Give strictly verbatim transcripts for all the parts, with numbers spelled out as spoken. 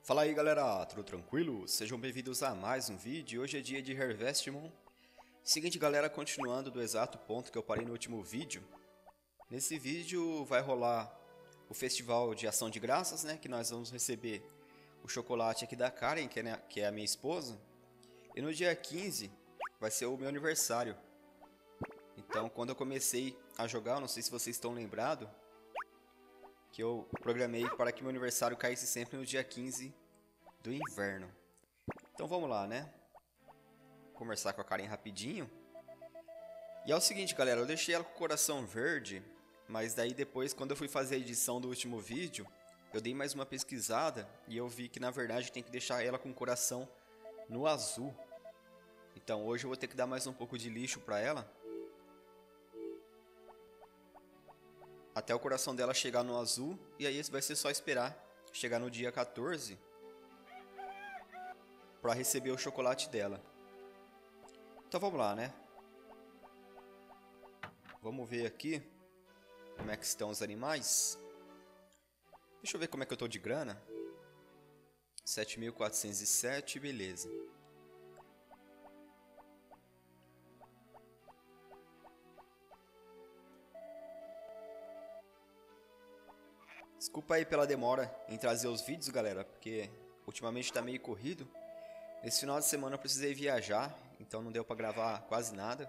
Fala aí galera, tudo tranquilo? Sejam bem-vindos a mais um vídeo. Hoje é dia de Harvestmoon. Seguinte galera, continuando do exato ponto que eu parei no último vídeo. Nesse vídeo vai rolar o festival de ação de graças, né? Que nós vamos receber o chocolate aqui da Karen, que é, que é a minha esposa. E no dia quinze vai ser o meu aniversário. Então quando eu comecei a jogar, não sei se vocês estão lembrados, que eu programei para que meu aniversário caísse sempre no dia quinze do inverno. Então vamos lá, né? Conversar com a Karen rapidinho. E é o seguinte, galera, eu deixei ela com o coração verde, mas daí depois, quando eu fui fazer a edição do último vídeo, eu dei mais uma pesquisada e eu vi que na verdade tem que deixar ela com o coração no azul. Então hoje eu vou ter que dar mais um pouco de lixo para ela, até o coração dela chegar no azul, e aí vai ser só esperar chegar no dia quatorze para receber o chocolate dela. Então vamos lá, né? Vamos ver aqui como é que estão os animais. Deixa eu ver como é que eu tô de grana. sete mil quatrocentos e sete, beleza. Desculpa aí pela demora em trazer os vídeos, galera, porque ultimamente tá meio corrido. Esse final de semana eu precisei viajar, então não deu pra gravar quase nada.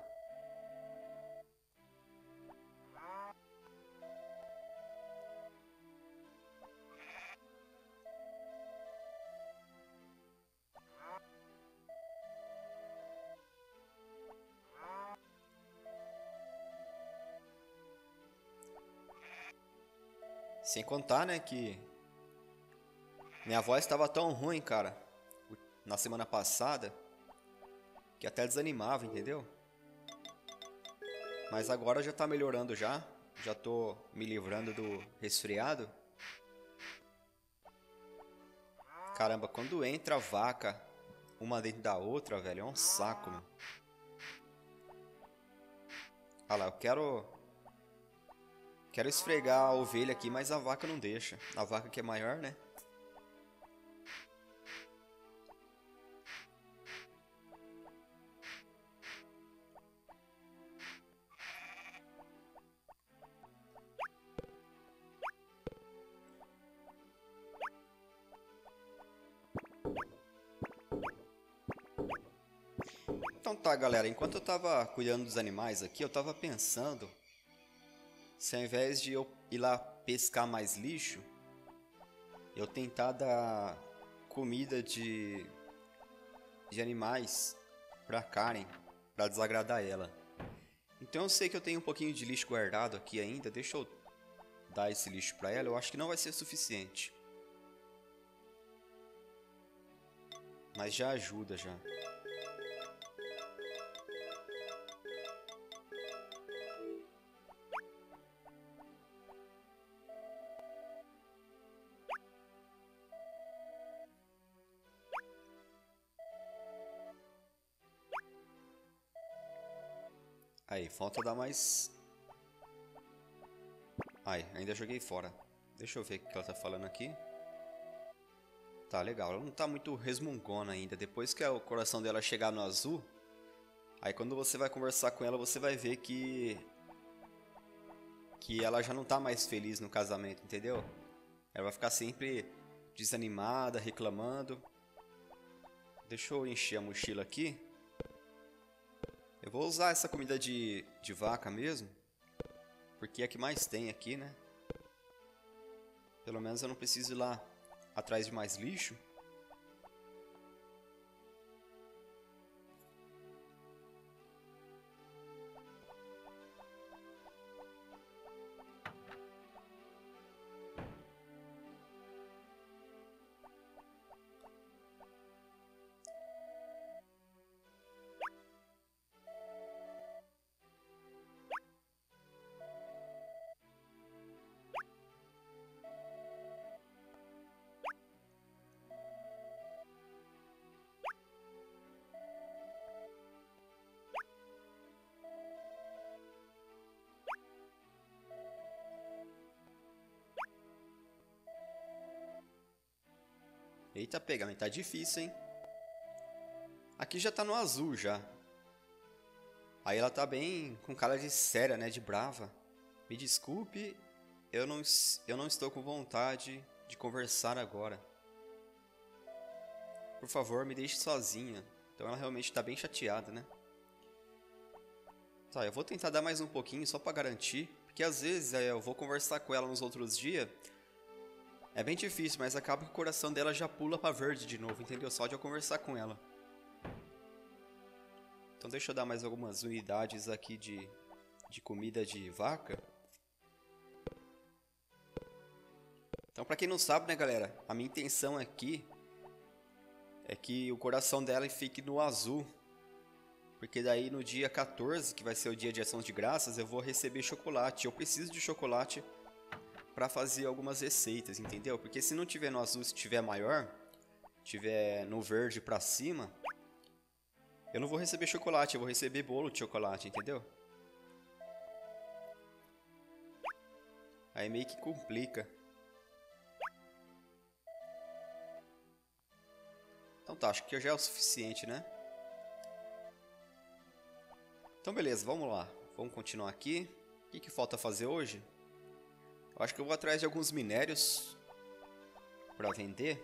Sem contar, né, que minha voz estava tão ruim, cara, na semana passada, que até desanimava, entendeu? Mas agora já tá melhorando já. Já tô me livrando do resfriado. Caramba, quando entra vaca uma dentro da outra, velho, é um saco, meu. Olha lá, eu quero... Quero esfregar a ovelha aqui, mas a vaca não deixa. A vaca que é maior, né? Então tá, galera, enquanto eu tava cuidando dos animais aqui, eu tava pensando se ao invés de eu ir lá pescar mais lixo, eu tentar dar comida de, de animais pra Karen, pra desagradar ela. Então eu sei que eu tenho um pouquinho de lixo guardado aqui ainda, deixa eu dar esse lixo pra ela, eu acho que não vai ser suficiente. Mas já ajuda já. Aí, falta dar mais... Ai, ainda joguei fora. Deixa eu ver o que ela tá falando aqui. Tá, legal. Ela não tá muito resmungona ainda. Depois que o coração dela chegar no azul, aí quando você vai conversar com ela, você vai ver que... Que ela já não tá mais feliz no casamento, entendeu? Ela vai ficar sempre desanimada, reclamando. Deixa eu encher a mochila aqui. Eu vou usar essa comida de, de vaca mesmo, porque é a que mais tem aqui, né? Pelo menos eu não preciso ir lá atrás de mais lixo. Eita, pega, mas tá difícil, hein? Aqui já tá no azul, já. Aí ela tá bem com cara de séria, né? De brava. Me desculpe, eu não, eu não estou com vontade de conversar agora. Por favor, me deixe sozinha. Então ela realmente tá bem chateada, né? Tá, eu vou tentar dar mais um pouquinho só pra garantir. Porque às vezes é, eu vou conversar com ela nos outros dias. É bem difícil, mas acaba que o coração dela já pula pra verde de novo, entendeu? Só de eu conversar com ela. Então deixa eu dar mais algumas unidades aqui de, de comida de vaca. Então pra quem não sabe, né, galera? A minha intenção aqui é que o coração dela fique no azul. Porque daí no dia quatorze, que vai ser o dia de ação de graças, eu vou receber chocolate. Eu preciso de chocolate para fazer algumas receitas, entendeu? Porque se não tiver no azul, se tiver maior, tiver no verde para cima, eu não vou receber chocolate, eu vou receber bolo de chocolate, entendeu? Aí meio que complica. Então tá, acho que já é o suficiente, né? Então beleza, vamos lá. Vamos continuar aqui. O que, que falta fazer hoje? Eu acho que eu vou atrás de alguns minérios para vender.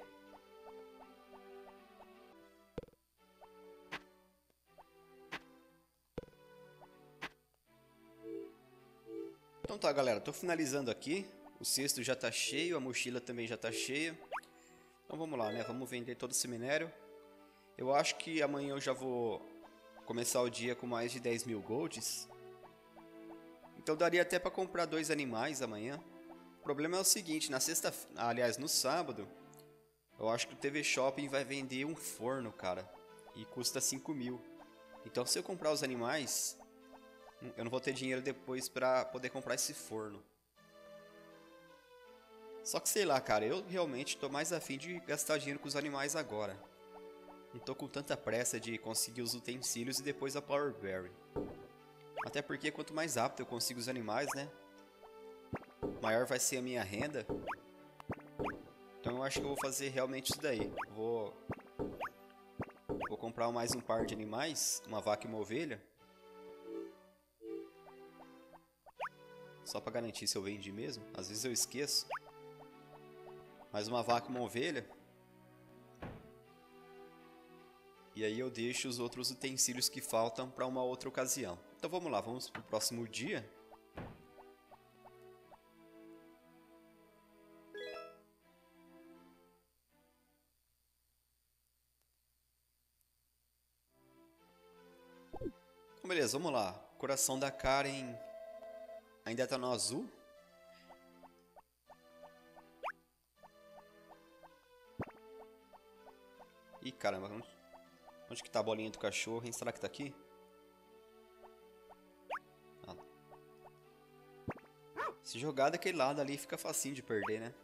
Então tá, galera, tô finalizando aqui. O cesto já tá cheio, a mochila também já tá cheia. Então vamos lá, né? Vamos vender todo esse minério. Eu acho que amanhã eu já vou começar o dia com mais de dez mil golds. Então daria até para comprar dois animais amanhã. O problema é o seguinte, na sexta, aliás, no sábado, eu acho que o T V Shopping vai vender um forno, cara. E custa cinco mil. Então se eu comprar os animais, eu não vou ter dinheiro depois pra poder comprar esse forno. Só que sei lá, cara, eu realmente tô mais afim de gastar dinheiro com os animais agora. Não tô com tanta pressa de conseguir os utensílios e depois a Power Berry. Até porque quanto mais rápido eu consigo os animais, né? Maior vai ser a minha renda. Então eu acho que eu vou fazer realmente isso daí. Vou, vou comprar mais um par de animais, uma vaca e uma ovelha. Só pra garantir se eu vendi mesmo. Às vezes eu esqueço. Mais uma vaca e uma ovelha. E aí eu deixo os outros utensílios que faltam para uma outra ocasião. Então vamos lá, vamos pro próximo dia. Então beleza, vamos lá. O coração da Karen ainda tá no azul. Ih, caramba, onde, onde que tá a bolinha do cachorro, hein? Será que tá aqui? Ah. Se jogar daquele lado ali fica facinho de perder, né?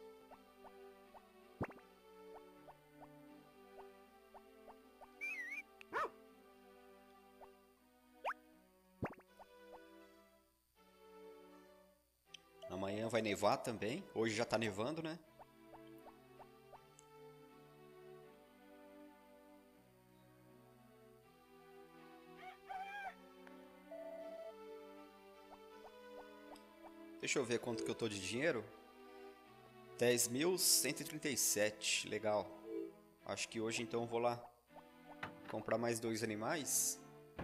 Amanhã vai nevar também. Hoje já tá nevando, né? Deixa eu ver quanto que eu tô de dinheiro. dez mil cento e trinta e sete. Legal. Acho que hoje então eu vou lá comprar mais dois animais.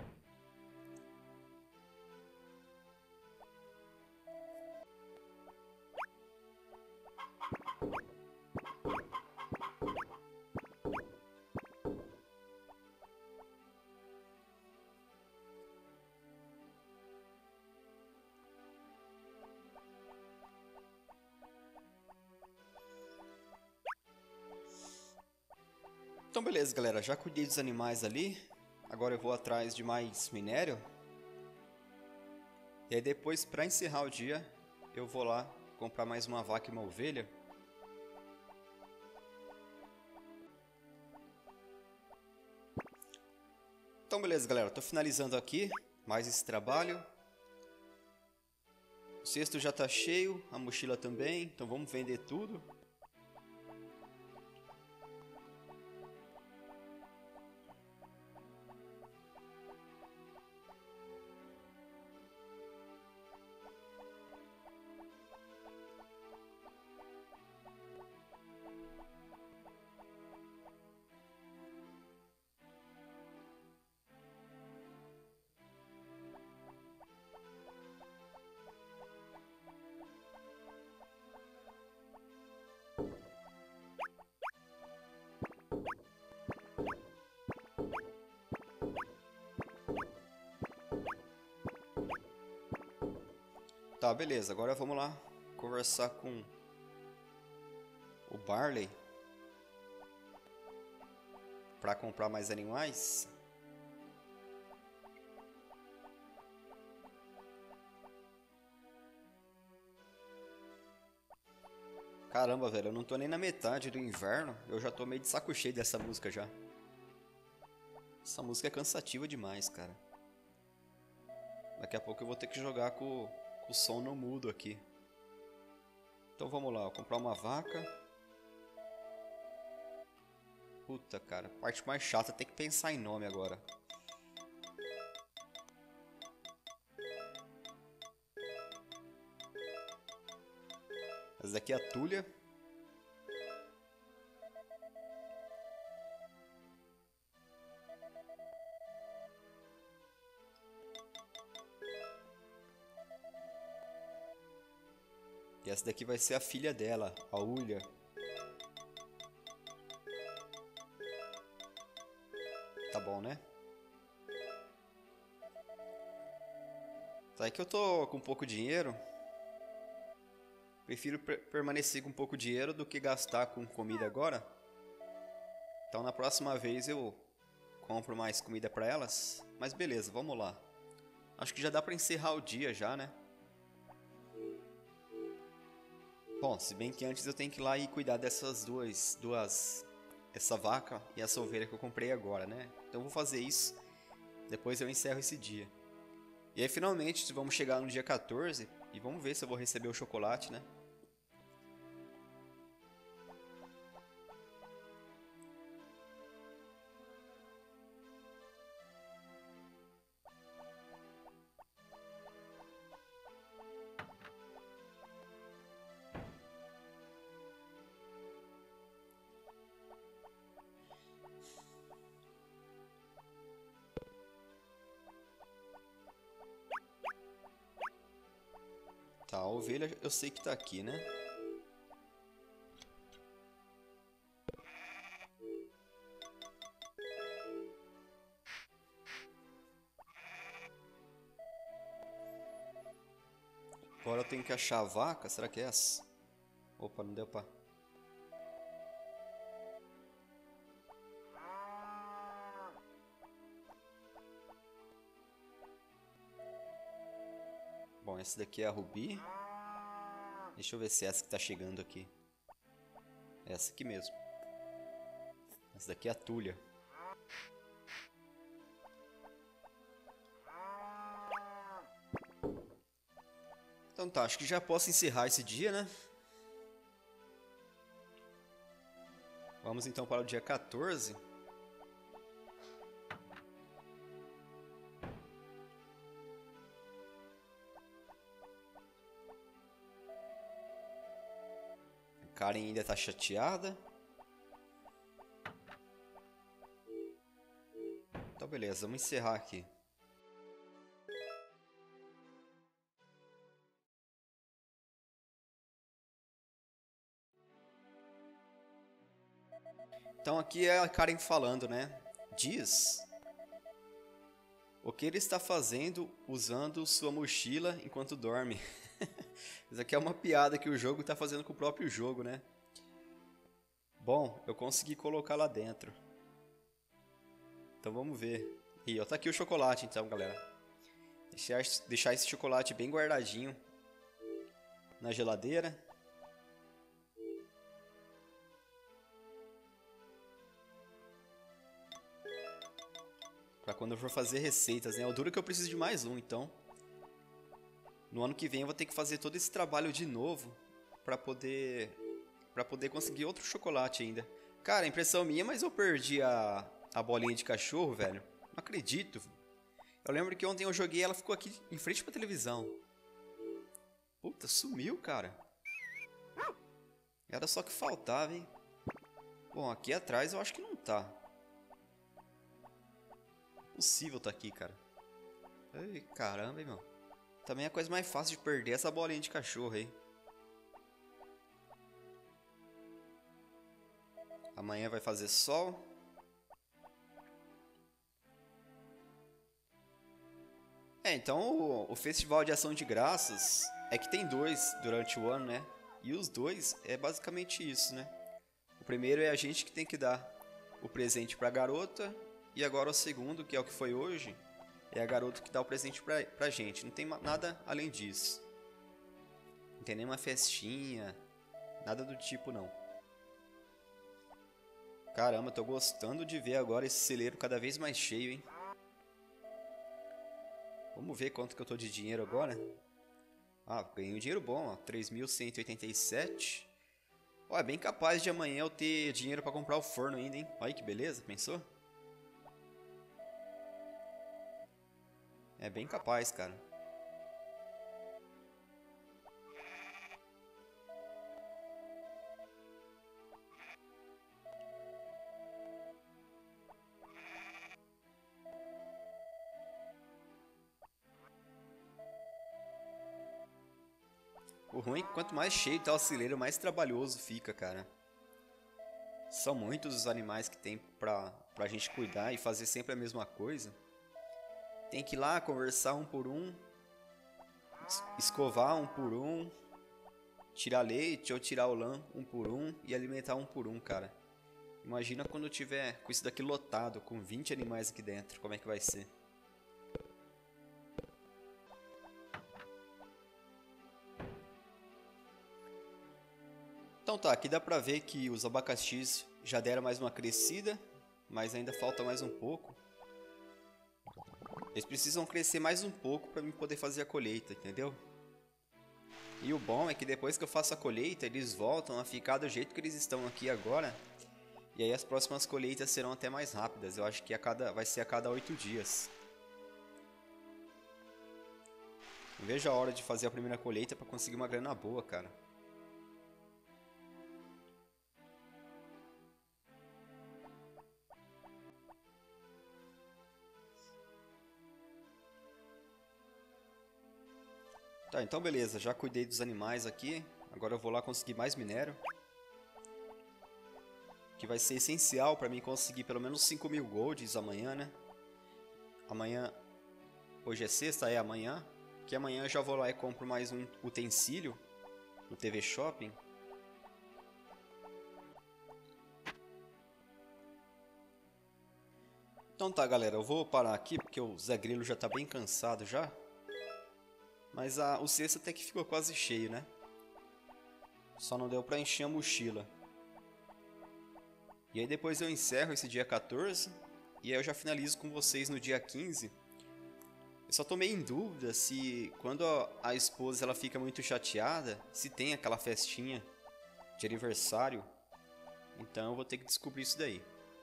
Então beleza, galera, já cuidei dos animais ali. Agora eu vou atrás de mais minério. E aí depois, para encerrar o dia, eu vou lá comprar mais uma vaca e uma ovelha. Então beleza, galera, tô finalizando aqui mais esse trabalho. O cesto já tá cheio, a mochila também, então vamos vender tudo. Tá, beleza. Agora vamos lá conversar com o Barley para comprar mais animais. Caramba, velho, eu não tô nem na metade do inverno, eu já tô meio de saco cheio dessa música já. Essa música é cansativa demais, cara. Daqui a pouco eu vou ter que jogar com, com o som no mudo aqui. Então vamos lá, vou comprar uma vaca. Puta, cara, a parte mais chata é ter que pensar em nome agora. Essa daqui é a Tulha. E essa daqui vai ser a filha dela, a Ulha. Tá bom, né? Tá aí que eu tô com pouco dinheiro. Prefiro permanecer com pouco dinheiro do que gastar com comida agora. Então na próxima vez eu compro mais comida pra elas. Mas beleza, vamos lá. Acho que já dá pra encerrar o dia já, né? Bom, se bem que antes eu tenho que ir lá e cuidar dessas duas, duas, essa vaca e essa ovelha que eu comprei agora, né? Então eu vou fazer isso, depois eu encerro esse dia. E aí finalmente vamos chegar no dia quatorze e vamos ver se eu vou receber o chocolate, né? Tá, a ovelha eu sei que tá aqui, né? Agora eu tenho que achar a vaca, será que é essa? Opa, não deu pra... Bom, essa daqui é a Rubi. Deixa eu ver se é essa que tá chegando aqui. É essa aqui mesmo. Essa daqui é a Tulha. Então tá, acho que já posso encerrar esse dia, né? Vamos então para o dia quatorze. A Karen ainda tá chateada. Então beleza, vamos encerrar aqui. Então aqui é a Karen falando, né? Diz o que ele está fazendo usando sua mochila enquanto dorme. Isso aqui é uma piada que o jogo está fazendo com o próprio jogo, né? Bom, eu consegui colocar lá dentro. Então vamos ver. E ó, tá aqui o chocolate então, galera. Deixar, deixar esse chocolate bem guardadinho na geladeira. Pra quando eu for fazer receitas, né? O duro é que eu preciso de mais um, então. No ano que vem eu vou ter que fazer todo esse trabalho de novo pra poder... Pra poder conseguir outro chocolate ainda. Cara, impressão minha, mas eu perdi a, a bolinha de cachorro, velho. Não acredito. Eu lembro que ontem eu joguei e ela ficou aqui em frente pra televisão. Puta, sumiu, cara. Era só que faltava, hein? Bom, aqui atrás eu acho que não tá. Impossível tá aqui, cara. Ai, caramba, hein, meu. Também é a coisa mais fácil de perder essa bolinha de cachorro aí. Amanhã vai fazer sol. É, então o, o Festival de Ação de Graças É que tem dois durante o ano, né? E os dois é basicamente isso, né? O primeiro é a gente que tem que dar o presente pra garota. E agora o segundo, que é o que foi hoje, é a garota que dá o presente pra, pra gente. Não tem nada além disso. Não tem nenhuma festinha, nada do tipo não. Caramba, tô gostando de ver agora esse celeiro cada vez mais cheio, hein? Vamos ver quanto que eu tô de dinheiro agora. Ah, ganhei um dinheiro bom, ó, três mil cento e oitenta e sete. Ó, é bem capaz de amanhã eu ter dinheiro pra comprar o forno ainda, hein? Olha que beleza, pensou? É bem capaz, cara. O ruim é que quanto mais cheio tá o celeiro, mais trabalhoso fica, cara. São muitos os animais que tem pra, pra gente cuidar e fazer sempre a mesma coisa. Tem que ir lá conversar um por um, escovar um por um, tirar leite ou tirar o lã um por um e alimentar um por um, cara. Imagina quando tiver com isso daqui lotado, com vinte animais aqui dentro, como é que vai ser? Então tá, aqui dá pra ver que os abacaxis já deram mais uma crescida, mas ainda falta mais um pouco. Eles precisam crescer mais um pouco para mim poder fazer a colheita, entendeu? E o bom é que depois que eu faço a colheita, eles voltam a ficar do jeito que eles estão aqui agora. E aí as próximas colheitas serão até mais rápidas. Eu acho que a cada, vai ser a cada oito dias. Não vejo a hora de fazer a primeira colheita para conseguir uma grana boa, cara. Tá, então beleza, já cuidei dos animais aqui. Agora eu vou lá conseguir mais minério. Que vai ser essencial para mim conseguir pelo menos cinco mil golds amanhã, né? Amanhã... Hoje é sexta, é amanhã. Que amanhã eu já vou lá e compro mais um utensílio no T V Shopping. Então tá, galera, eu vou parar aqui porque o Zé Grilo já tá bem cansado já. Mas a, o cesto até que ficou quase cheio, né? Só não deu pra encher a mochila. E aí depois eu encerro esse dia quatorze. E aí eu já finalizo com vocês no dia quinze. Eu só tô meio em dúvida se quando a, a esposa ela fica muito chateada, se tem aquela festinha de aniversário. Então eu vou ter que descobrir isso daí.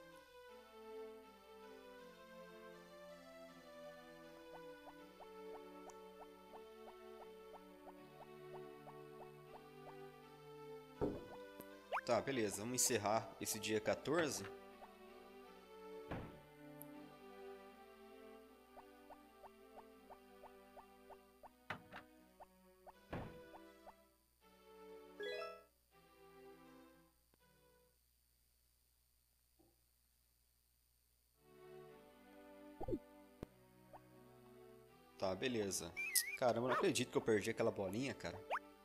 Tá, beleza. Vamos encerrar esse dia quatorze. Tá, beleza. Caramba, eu não acredito que eu perdi aquela bolinha, cara.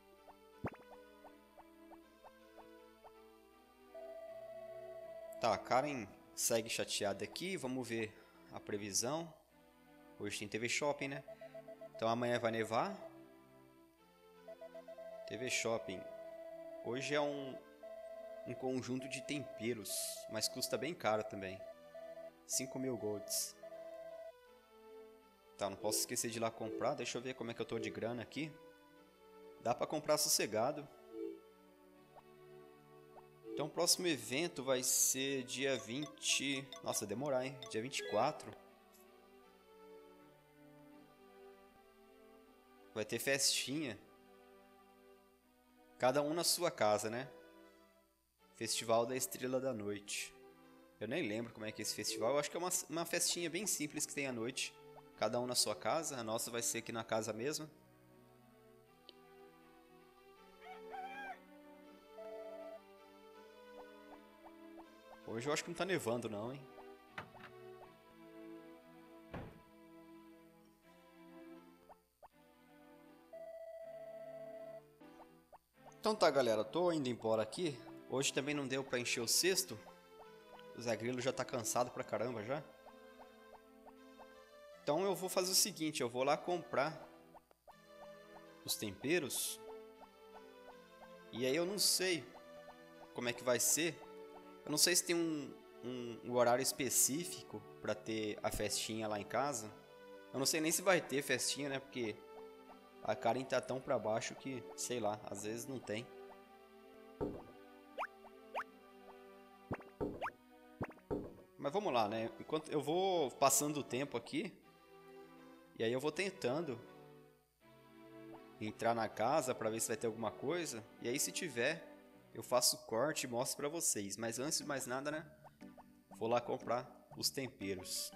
Tá, a Karen segue chateada aqui. Vamos ver a previsão. Hoje tem T V Shopping, né? Então amanhã vai nevar. T V Shopping. Hoje é um, um conjunto de temperos, mas custa bem caro também. cinco mil golds. Tá, não posso esquecer de ir lá comprar. Deixa eu ver como é que eu tô de grana aqui. Dá pra comprar sossegado. Então o próximo evento vai ser dia vinte... Nossa, demorar, hein? Dia vinte e quatro. Vai ter festinha. Cada um na sua casa, né? Festival da Estrela da Noite. Eu nem lembro como é que é esse festival. Eu acho que é uma, uma festinha bem simples que tem à noite. Cada um na sua casa. A nossa vai ser aqui na casa mesmo. Hoje eu acho que não tá nevando não, hein? Então tá, galera, tô indo embora aqui. Hoje também não deu pra encher o cesto. O Zé Grilo já tá cansado pra caramba já. Então eu vou fazer o seguinte, eu vou lá comprar os temperos. E aí eu não sei como é que vai ser. Eu não sei se tem um, um, um horário específico pra ter a festinha lá em casa. Eu não sei nem se vai ter festinha, né? Porque a Karen tá tão pra baixo que, sei lá, às vezes não tem. Mas vamos lá, né? Enquanto eu vou passando o tempo aqui, e aí eu vou tentando entrar na casa pra ver se vai ter alguma coisa. E aí se tiver, eu faço o corte e mostro pra vocês. Mas antes de mais nada, né? Vou lá comprar os temperos.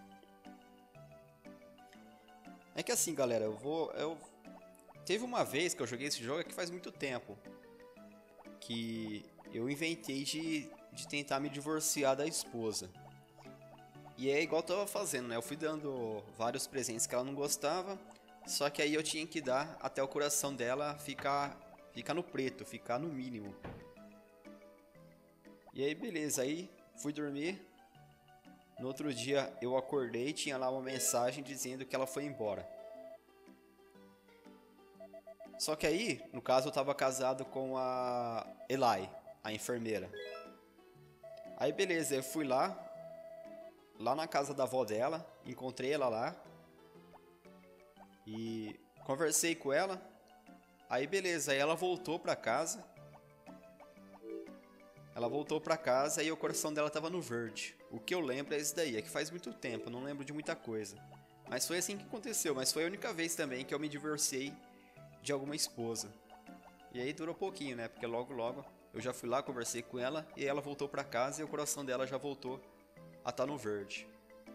É que assim, galera, eu vou... Eu... Teve uma vez que eu joguei esse jogo que faz muito tempo. Que eu inventei de, de tentar me divorciar da esposa. E é igual eu tava fazendo, né? Eu fui dando vários presentes que ela não gostava. Só que aí eu tinha que dar até o coração dela ficar, ficar no preto, ficar no mínimo. E aí beleza, aí fui dormir. No outro dia eu acordei e tinha lá uma mensagem dizendo que ela foi embora. Só que aí, no caso, eu tava casado com a Eli, a enfermeira. Aí beleza, eu fui lá, lá na casa da avó dela, encontrei ela lá. E conversei com ela. Aí beleza, aí ela voltou pra casa. Ela voltou pra casa e o coração dela tava no verde. O que eu lembro é isso daí, é que faz muito tempo, eu não lembro de muita coisa. Mas foi assim que aconteceu, mas foi a única vez também que eu me divorciei de alguma esposa. E aí durou pouquinho, né? Porque logo logo eu já fui lá, conversei com ela e ela voltou pra casa e o coração dela já voltou a estar no verde.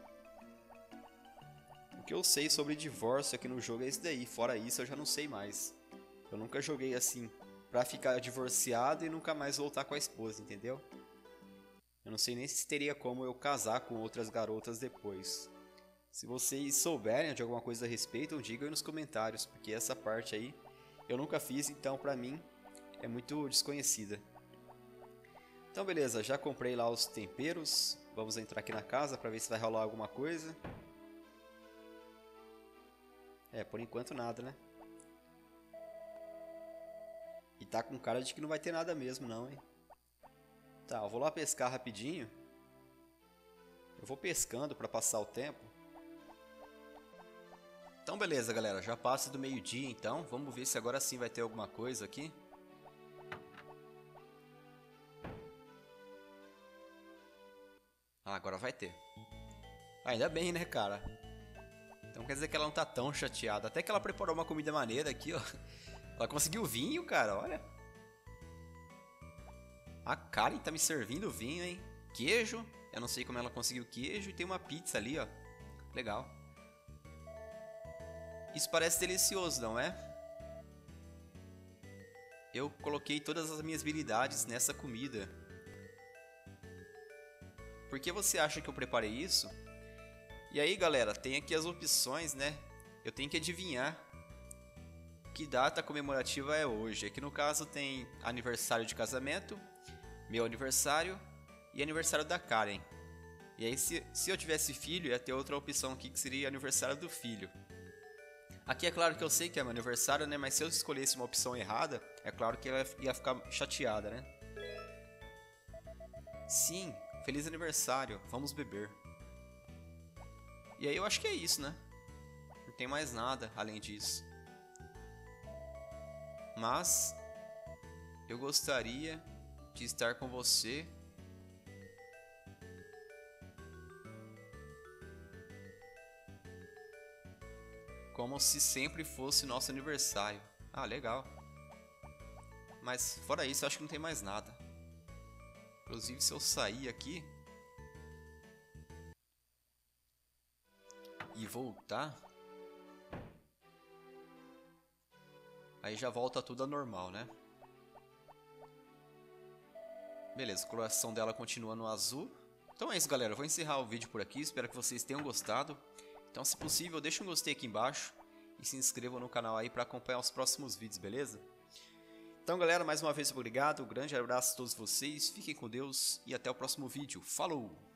O que eu sei sobre divórcio aqui no jogo é isso daí, fora isso eu já não sei mais. Eu nunca joguei assim pra ficar divorciado e nunca mais voltar com a esposa, entendeu? Eu não sei nem se teria como eu casar com outras garotas depois. Se vocês souberem de alguma coisa a respeito, digam aí nos comentários, porque essa parte aí eu nunca fiz, então pra mim é muito desconhecida. Então beleza, já comprei lá os temperos, vamos entrar aqui na casa pra ver se vai rolar alguma coisa. É, por enquanto nada, né? E tá com cara de que não vai ter nada mesmo não, hein? Tá, eu vou lá pescar rapidinho. Eu vou pescando pra passar o tempo. Então beleza, galera, já passa do meio-dia então. Vamos ver se agora sim vai ter alguma coisa aqui. Ah, agora vai ter. Ah, ainda bem, né, cara? Então quer dizer que ela não tá tão chateada. Até que ela preparou uma comida maneira aqui, ó. Ela conseguiu vinho, cara, olha. A Karen tá me servindo vinho, hein? Queijo. Eu não sei como ela conseguiu queijo. E tem uma pizza ali, ó. Legal. Isso parece delicioso, não é? Eu coloquei todas as minhas habilidades nessa comida. Por que você acha que eu preparei isso? E aí, galera, tem aqui as opções, né? Eu tenho que adivinhar que data comemorativa é hoje. Aqui no caso tem aniversário de casamento, meu aniversário e aniversário da Karen. E aí se, se eu tivesse filho, ia ter outra opção aqui que seria aniversário do filho. Aqui é claro que eu sei que é meu aniversário, né? Mas se eu escolhesse uma opção errada, é claro que ela ia ficar chateada, né? Sim, feliz aniversário, vamos beber. E aí eu acho que é isso, né? Não tem mais nada além disso. Mas eu gostaria de estar com você como se sempre fosse nosso aniversário. Ah, legal. Mas fora isso, eu acho que não tem mais nada. Inclusive, se eu sair aqui e voltar, aí já volta tudo ao normal, né? Beleza, a coloração dela continua no azul. Então é isso, galera. Eu vou encerrar o vídeo por aqui. Espero que vocês tenham gostado. Então, se possível, deixa um gostei aqui embaixo e se inscrevam no canal aí para acompanhar os próximos vídeos, beleza? Então galera, mais uma vez obrigado, um grande abraço a todos vocês, fiquem com Deus e até o próximo vídeo. Falou!